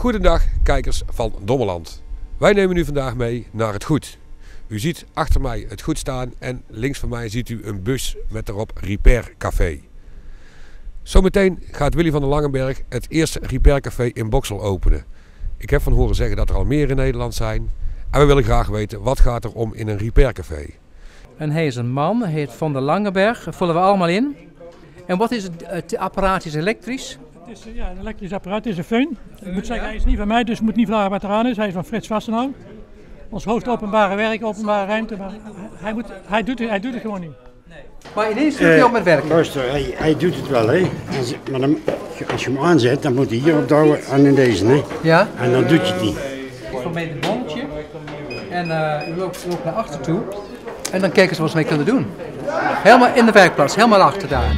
Goedendag kijkers van Dommeland. Wij nemen u vandaag mee naar het goed. U ziet achter mij het goed staan en links van mij ziet u een bus met erop Repair Café. Zometeen gaat Willy van der Langenberg het eerste Repair Café in Boxel openen. Ik heb van horen zeggen dat er al meer in Nederland zijn. En we willen graag weten wat gaat er om in een Repair Café. En hij is een man, hij heet Van der Langenberg, dat vullen we allemaal in. En wat is het apparaat? Is elektrisch? Het is een elektrisch apparaat, het is een föhn. Ik moet zeggen, hij is niet van mij, dus ik moet niet vragen wat eraan is. Hij is van Frits Vastenau. Ons hoofd openbare werk, openbare ruimte, maar hij doet het gewoon niet. Maar ineens doet hij op met werk. Luister, hij doet het wel, hè. Maar dan, als je hem aanzet, dan moet hij hier op douwen en in deze, hè. Ja? En dan doet je het niet. Van mij het bonnetje. En u loopt naar achter toe. En dan kijken ze wat ze mee kunnen doen. Helemaal in de werkplaats, helemaal achter daar.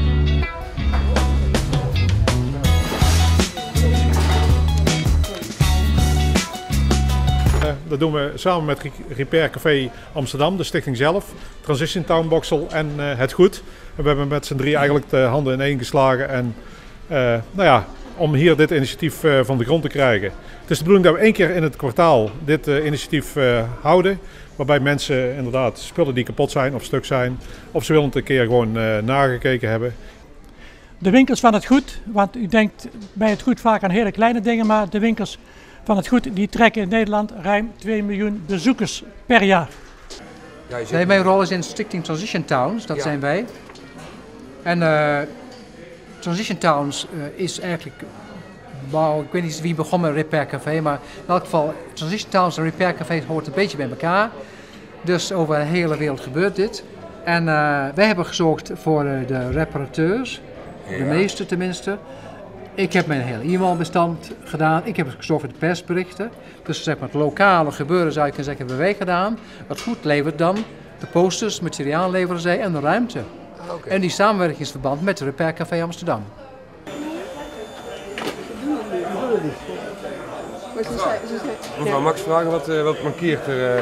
Dat doen we samen met Repair Café Amsterdam, de stichting zelf, Transition Town Boxel en Het Goed. En we hebben met z'n drie eigenlijk de handen in één geslagen en, om hier dit initiatief van de grond te krijgen. Het is de bedoeling dat we 1 keer in het kwartaal dit initiatief houden. Waarbij mensen inderdaad spullen die kapot zijn of stuk zijn, of ze willen het een keer gewoon nagekeken hebben. De winkels van het goed, want u denkt bij het goed vaak aan hele kleine dingen, maar de winkels van het goed die trekken in Nederland ruim 2 miljoen bezoekers per jaar. Nee, mijn rol is in Stichting Transition Towns, dat zijn wij. En Transition Towns is eigenlijk, ik weet niet wie begon met Repair Café, maar in elk geval Transition Towns en Repair Café hoort een beetje bij elkaar. Dus over de hele wereld gebeurt dit. En wij hebben gezorgd voor de reparateurs, de meeste tenminste. Ik heb mijn hele e-mailbestand gedaan. Ik heb gezorgd voor de persberichten. Dus zeg maar het lokale gebeuren zou je kunnen zeggen, hebben wij gedaan. Het goed levert dan de posters, materiaal leveren zij en de ruimte. Okay. En die samenwerkingsverband met de Repair Café Amsterdam. Mevrouw, mag ik vragen wat mankeert er?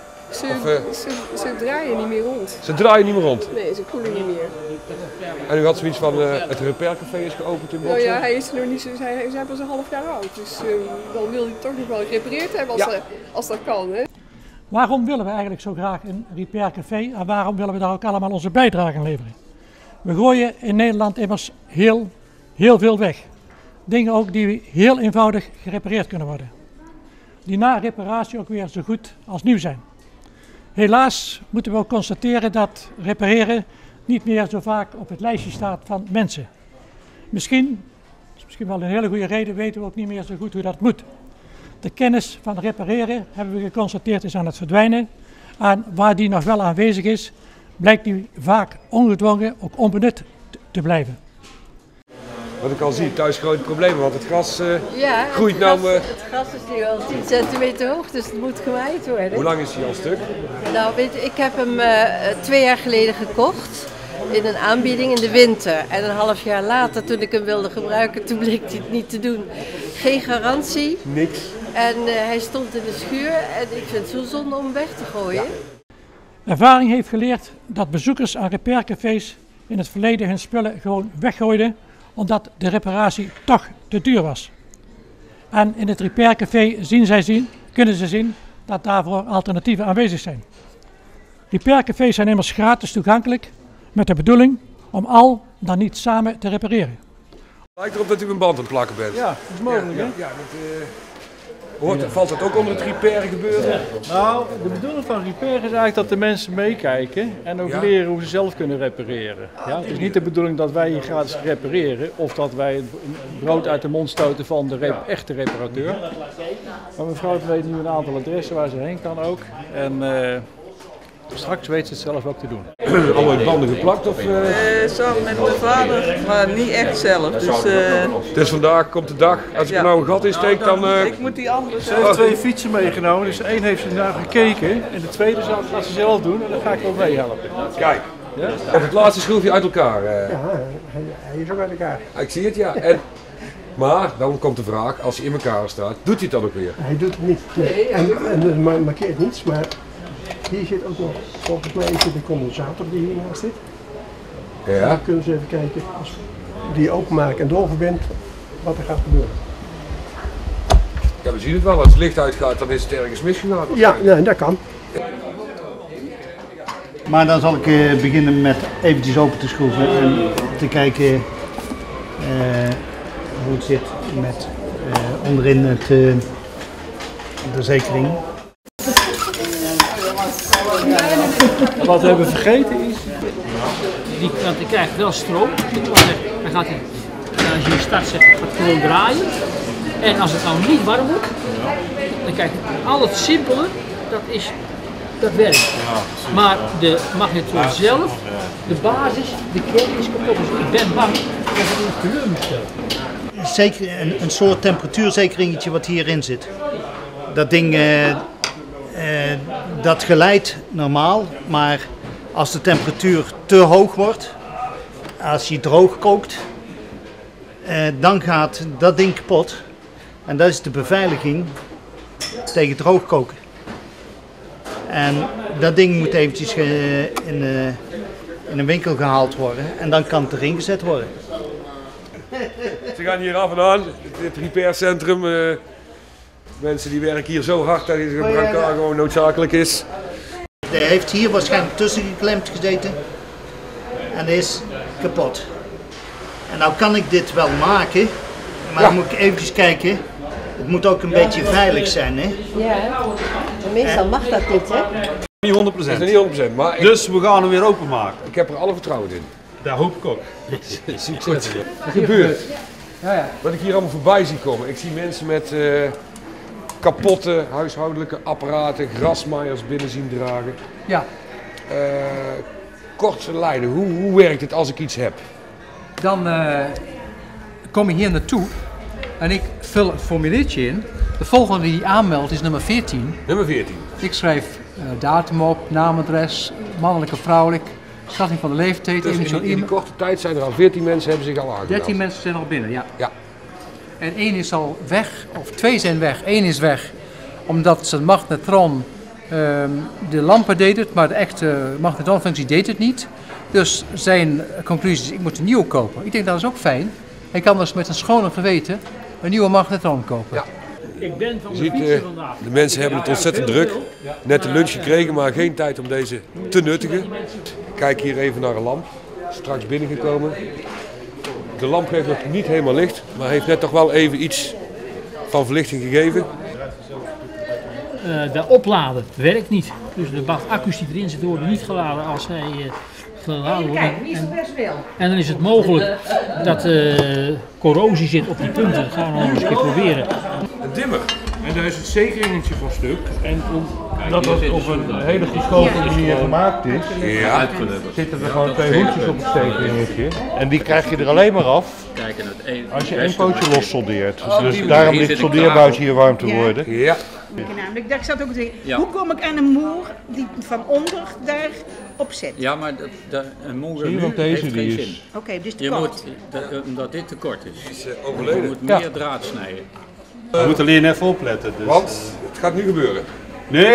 Ze draaien niet meer rond. Ze draaien niet meer rond? Nee, ze koelen niet meer. En u had zoiets van, het Repair Café is geopend in Boxel? Nou ja, hij is nog niet zo, hij is pas een half jaar oud. Dus dan wil hij toch nog wel gerepareerd hebben als dat kan. Hè? Waarom willen we eigenlijk zo graag een Repair Café en waarom willen we daar ook allemaal onze bijdrage aan leveren? We gooien in Nederland immers heel veel weg. Dingen ook die heel eenvoudig gerepareerd kunnen worden. Die na reparatie ook weer zo goed als nieuw zijn. Helaas moeten we ook constateren dat repareren niet meer zo vaak op het lijstje staat van mensen. Misschien wel een hele goede reden, weten we ook niet meer zo goed hoe dat moet. De kennis van repareren, hebben we geconstateerd, is aan het verdwijnen. En waar die nog wel aanwezig is, blijkt die vaak ongedwongen, ook onbenut te blijven. Wat ik al zie, thuis grote problemen, want het gras groeit Het gras is nu al 10 centimeter hoog, dus het moet gemaaid worden. Hoe lang is hij al stuk? Nou, weet je, ik heb hem 2 jaar geleden gekocht in een aanbieding in de winter. En een half jaar later, toen ik hem wilde gebruiken, toen bleek hij het niet te doen. Geen garantie. Niks. En hij stond in de schuur en ik vind het zo zonde om hem weg te gooien. Ja. Ervaring heeft geleerd dat bezoekers aan repaircafés in het verleden hun spullen gewoon weggooiden, omdat de reparatie toch te duur was. En in het repaircafé kunnen ze zien dat daarvoor alternatieven aanwezig zijn. Repaircafés zijn immers gratis toegankelijk met de bedoeling om al dan niet samen te repareren. Lijkt erop dat u een band aan het plakken bent. Ja, dat is mogelijk. Valt dat ook onder het repair gebeuren? Nou, de bedoeling van repair is eigenlijk dat de mensen meekijken en ook leren hoe ze zelf kunnen repareren. Ja, het is niet de bedoeling dat wij hier gratis repareren of dat wij het brood uit de mond stoten van de echte reparateur. Maar mevrouw weet nu een aantal adressen waar ze heen kan ook. En straks weet ze het zelf ook te doen. Allemaal in banden geplakt? Of, Samen met mijn vader, maar niet echt zelf. Dus vandaag komt de dag, als ik er nou een gat in steek, dan... Ik moet die andere... Ze heeft 2 fietsen meegenomen, dus 1 heeft ze naar gekeken en de tweede gaat ze zelf doen en dan ga ik ook meehelpen. Kijk, op het laatste schroefje uit elkaar. Ja, hij is ook uit elkaar. Ik zie het, ja. Maar dan komt de vraag, als hij in elkaar staat, doet hij het dan ook weer? Hij doet het niet. Nee. En markeert niets, maar hier zit ook nog, volgens mij zit een condensator die hiernaast zit. Ja. Dan kunnen ze even kijken, als die openmaken en doorverbindt, wat er gaat gebeuren. we zien het wel. Als het licht uitgaat, dan is het ergens misgegaan. Ja, dat kan. Maar dan zal ik beginnen met eventjes open te schroeven en te kijken hoe het zit met onderin de zekering. Wat we hebben vergeten is, want die krijgt wel stroom. Dan gaat hij, als je start zet, gaat het gewoon draaien. En als het nou niet warm wordt, dan krijg je al het simpele, dat werkt. Maar de magnetron zelf, de basis, de kern is kapot. Dus ik ben bang dat het in teleur moet stellen. Zeker een soort temperatuurzekeringetje wat hierin zit. Dat ding dat geleidt normaal, maar als de temperatuur te hoog wordt, als je droog kookt, dan gaat dat ding kapot. En dat is de beveiliging tegen droog koken. En dat ding moet eventjes in een winkel gehaald worden en dan kan het erin gezet worden. Ze gaan hier af en aan, het repaircentrum. Mensen die werken hier zo hard dat het brancard gewoon noodzakelijk is. Hij heeft hier waarschijnlijk tussen geklemd gezeten en is kapot. En nou kan ik dit wel maken, maar dan moet ik eventjes kijken. Het moet ook een beetje veilig zijn, hè? Ja, meestal mag dat niet, hè? Niet 100%. Dat is niet 100%, maar Dus we gaan hem weer openmaken. Ik heb er alle vertrouwen in. Daar hoop ik ook. Succes. Wat gebeurt? Wat ik hier allemaal voorbij zie komen. Ik zie mensen met kapotte huishoudelijke apparaten, grasmaaiers binnen zien dragen. Ja. Korte lijnen, hoe werkt het als ik iets heb? Dan kom je hier naartoe en ik vul het formuliertje in. De volgende die aanmeldt is nummer 14. Nummer 14. Ik schrijf datum op, naam, adres, mannelijk of vrouwelijk, schatting van de leeftijd. Dus in die korte tijd zijn er al 14 mensen hebben zich al aangemeld. 13 mensen zijn al binnen, ja. Ja. En 1 is al weg, of 2 zijn weg. 1 is weg omdat zijn magnetron de lampen deed het, maar de echte magnetronfunctie deed het niet. Dus zijn conclusie is, ik moet een nieuwe kopen. Ik denk dat is ook fijn. Hij kan dus met een schone geweten een nieuwe magnetron kopen. Ja. Ik ben van Je ziet, de mensen hebben het ontzettend druk. Net de lunch gekregen, maar geen tijd om deze te nuttigen. Kijk hier even naar een lamp. Straks binnengekomen. De lamp geeft nog niet helemaal licht, maar heeft net toch wel even iets van verlichting gegeven. De opladen werkt niet. Dus de accu's die erin zitten worden niet geladen als zij geladen worden. En dan is het mogelijk dat corrosie zit op die punten. Dat gaan we nog eens een keer proberen. Een dimmer. En daar is het zekeringetje van stuk. En omdat het op een hele goedkope manier gemaakt is, zitten er gewoon 2 hoedjes op het zekeringetje. En die krijg je er alleen maar af als je 1 pootje los soldeert. Dus daarom ligt het soldeerbuisje hier warm te worden. Ja. Namelijk, ik zat ook te zeggen, hoe kom ik aan een moer die van onder daarop zit? Ja, maar een moer nu heeft die geen is... zin. Oké, dus te je kort. moet, omdat dit te kort is. Is overleden. Je moet meer draad snijden. We moeten alleen even opletten. Dus. Want het gaat nu gebeuren. Nee,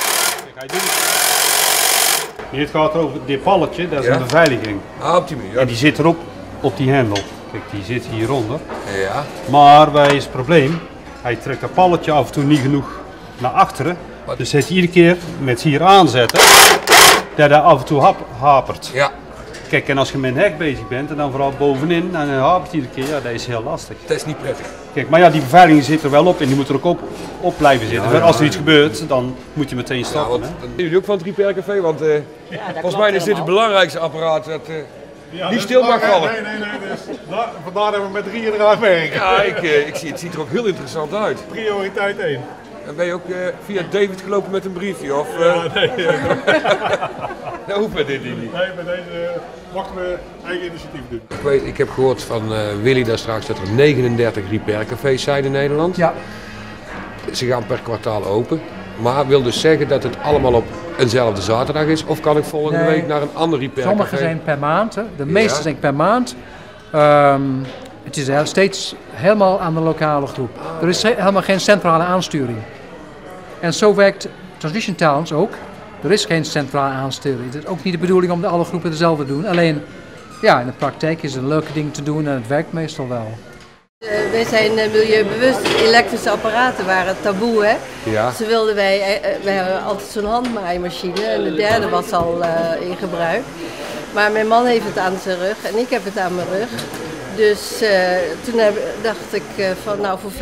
het gaat over dit palletje, dat is een beveiliging. Ah, op die manier. En die zit erop op die hendel. Kijk, die zit hieronder. Ja. Maar wij is het probleem, hij trekt dat palletje af en toe niet genoeg naar achteren. Dus hij iedere keer met hier aanzetten, dat hij af en toe hapert. Ja. Kijk, en als je met een hek bezig bent en dan vooral bovenin en hij hapert iedere keer, ja, dat is heel lastig. Dat is niet prettig. Kijk, maar ja, die beveiliging zit er wel op en die moet er ook op blijven zitten. Ja, als er iets gebeurt, dan moet je meteen stoppen. Ja, want, dan zijn jullie ook van het Repair Café, want volgens mij is dit het belangrijkste apparaat dat niet stil mag vallen. Nee. Dus vandaar dat we met 3 eraan werken. Ja, ik zie, het ziet er ook heel interessant uit. Prioriteit 1. En ben je ook via David gelopen met een briefje? Of, nee. Dat hoeft met dit niet. Nee, bij deze mochten we eigen initiatief doen. Ik heb gehoord van Willy daar straks dat er 39 Repair Cafés zijn in Nederland. Ja. Ze gaan per kwartaal open. Maar wil dus zeggen dat het allemaal op eenzelfde zaterdag is? Of kan ik volgende week naar een ander Repair Café? Sommige zijn per maand, hè. De meeste zijn per maand. Het is steeds helemaal aan de lokale groep. Er is helemaal geen centrale aansturing. En zo werkt Transition Towns ook. Er is geen centrale aansturing. Het is ook niet de bedoeling om alle groepen hetzelfde te doen. Alleen, ja, in de praktijk is het een leuke ding te doen en het werkt meestal wel. Wij zijn milieubewust. Elektrische apparaten waren taboe, hè? Ja. Ze wilden wij hadden altijd zo'n handmaaimachine en de derde was al in gebruik. Maar mijn man heeft het aan zijn rug en ik heb het aan mijn rug. Dus toen dacht ik van nou voor €50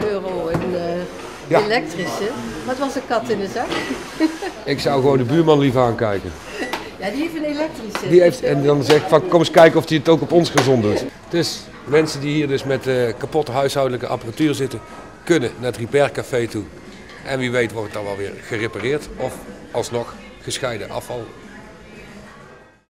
een elektrische. Maar het was een kat in de zak. Ik zou gewoon de buurman liever aankijken. Ja, die heeft een elektrische. Die heeft, en dan zeg ik van kom eens kijken of hij het ook op ons gezond doet. Dus mensen die hier dus met kapotte huishoudelijke apparatuur zitten, kunnen naar het Repair Café toe. En wie weet wordt het dan wel weer gerepareerd of alsnog gescheiden afval